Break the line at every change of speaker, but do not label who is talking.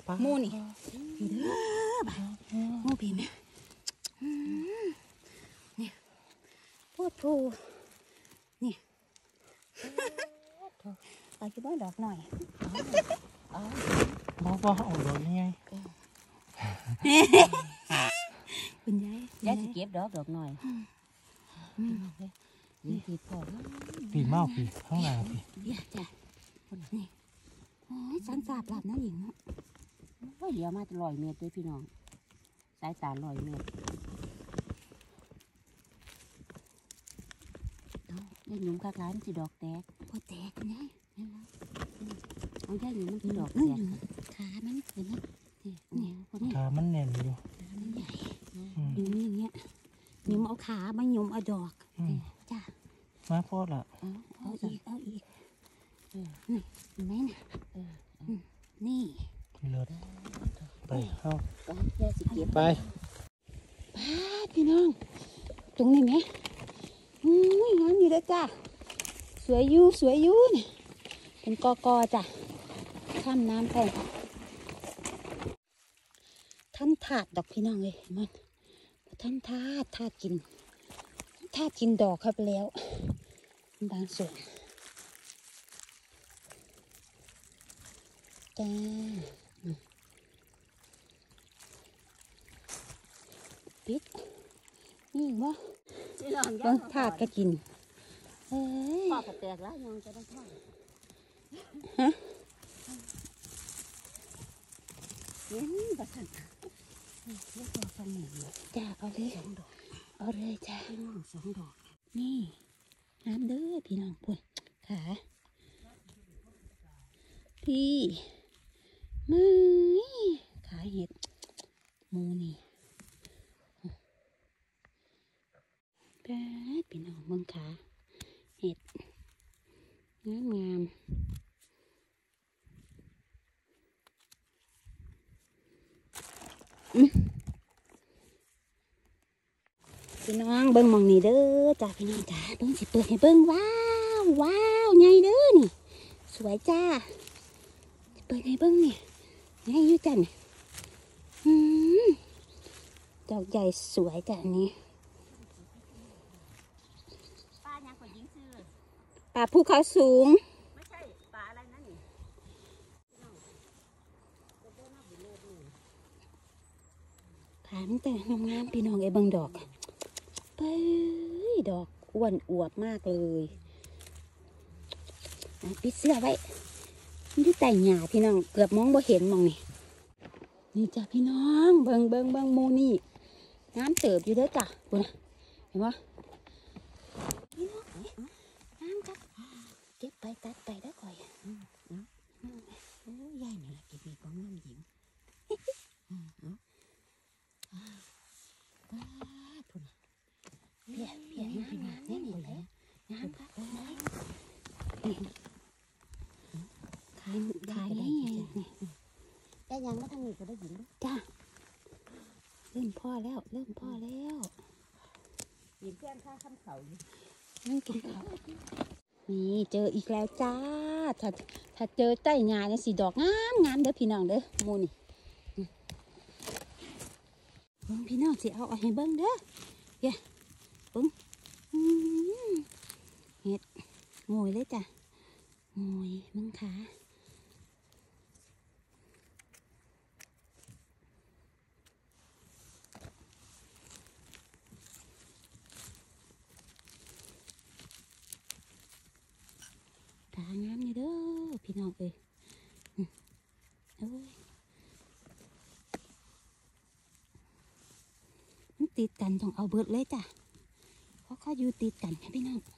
มูนี่เด้อบ่มูพี่แม่นี่พูดพูนี่เอาคิดว่าดอกหน่อย
บ่เอาดอกยังไง
คุณยาย
จะเก็บดอกหน่อยนี่ปีพอ
ปีเมาปีข้างหลังปี
เดี๋ยวจ้ะนี่โอ้ยสันสาบหลับนะหญิงเนาะ
ว่าเดี๋ยวมา100 เมตรด้วยพี่น้องสายตา100 เมตรได้หนุ่มคักร้านสิดอกแตก
พอแตกคุณยาย
เอาได้หนุ่มมันสิดอกแตก
ขามันเห็นไหมนี่
ขามันแน่นอยู่
ขามันใหญ่หยุ่มอย่างเงี้ยหยุ่มเอาขามาหยุ่มเอาดอกจ้ะ
มาพอละ
เอาอีกนี่เห็นไหมนะนี่
เลิศไปเข้า
ไปพี่น้องตรงนี้ไหมงามอยู่เลยจ้ะสวยอยู่นี่เป็นกอจ้ะข้ามน้ำไปท่านถาดดอกพี่น้องเลยมันท่านถาดกินดอกเข้าไปแล้วบางส่วนจ้าปิดนี่วะบางถาดก็กิน
พ่อก็แตกแล้วยังจะได้พ่อ
ฮะ
ประทันเรียกว่าฟังหนึ่ง
จ้าเอาเลยจ้า
2 ดอก
นี่น้ำเด้อพี่น้องปุ่นขาพี่มือขาเห็ดมูนี่พี่น้องเมืองขาเห็ดงามพี่น้องเบิ้งมองนี่เด้อจ้าพี่น้องจ้าเบิ้งสิเปิดให้เบิ้งว้าวใหญ่เด้อนี่สวยจ้าเปิดให้เบิ้งนี่ใหญ่อยู่จ้ะนี่ดอกใหญ่สวยจ้ะนี่
ป้ายังกว่ายิงซื้อ
ปลาภูเขาสูง
ไม่ใช่ปลาอะไรนั่นนี่
ขามันแต่งามๆพี่น้องไอ้เบิ้งดอกเฮ้ยดอกอ้วนอวบมากเลยปิดเสื้อไว้ที่แต่หญ้าพี่น้องเกือบมองบ่เห็นมองนี่จ้ะพี่น้องเบิ่งโมนี่น้ำเติบอยู่เด้อจ้ะคุณเห็นไหมพี่น้องน้ำครับเก็บไปตัดไปได้ก่อย
โอ้ยายนี่แหละเก็บมีของน้ำหญิง
เพียพี่น้องนี่เลยน้ำครับขายได้ไง
แต่ยังไม่ทันนี้ก็ได้หญิง
จ้าเริ่มพ่อแล้ว
หญิงเพื่อนข้าคำเขาอยู่
นั่งกินข้าวนี่เจออีกแล้วจ้าถ้าเจอใต้หญ้าเนี่ยสีดอกงามเด้อพี่น้องเด้อมูนี่เบิ้งพี่น้องสิเอาให้เบิ้งเด้อเฮ้ยเบิ้งเห็ดงวยเลยจ้ะงวยมึงขางามนี่เด้อพี่น้องเอ้ยมันติดกันต้องเอาเบิดเลยจ้ะเพราะเขาอยู่ติดกันพี่น้อง